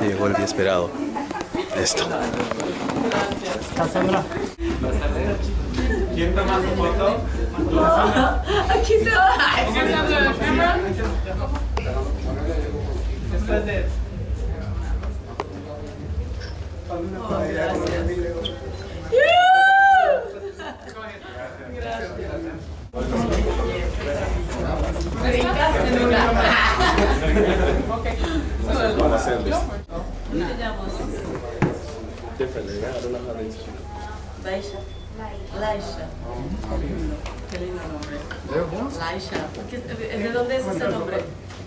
finalmente llegó el día esperado. Esto. Cassandra. ¿Quién toma su foto? Aquí está. Después de... Laisha. Laisha. Qué lindo nombre. Laisha. ¿De dónde es ese nombre?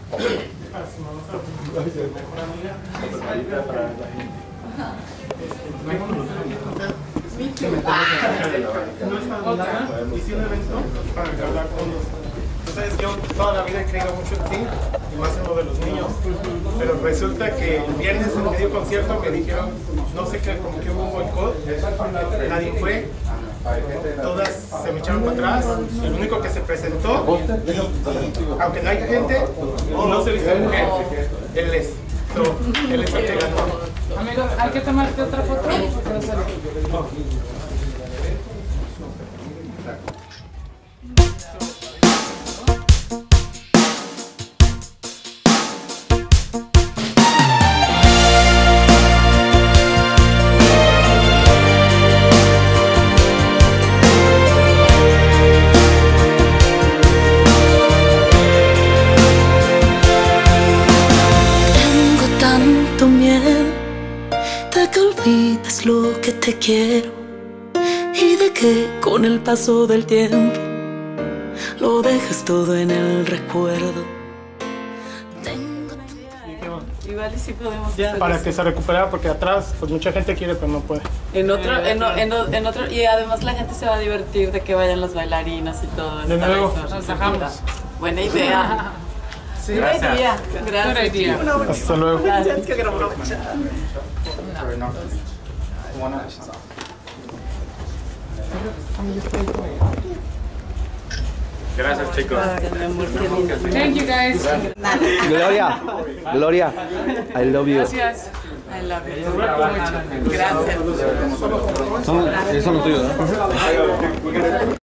Hice un evento para recaudar fondos. Entonces yo toda la vida he creído mucho en ti, y más en lo de los niños. Pero resulta que el viernes en medio concierto me dijeron, no sé qué, como que hubo un boicot, nadie fue. Todas se me echaron para atrás, el único que se presentó, y aunque no hay gente, no se viste mujer, él es el que ganó. Amigo, ¿hay que tomarte otra foto? De que olvides lo que te quiero y de que con el paso del tiempo lo dejes todo en el recuerdo. Igual y sí podemos hacer Para eso. que se recuperara, porque atrás pues mucha gente quiere pero no puede. En otro, y además la gente se va a divertir de que vayan las bailarinas y todo. De nuevo. Nos dejamos. Buena idea. Buena idea. Gracias. Hasta luego. Gracias. Gracias, chicos. Thank you guys. Gloria, I love you. Gracias. I love you. Mucho. Gracias. Eso no es tuyo, ¿no?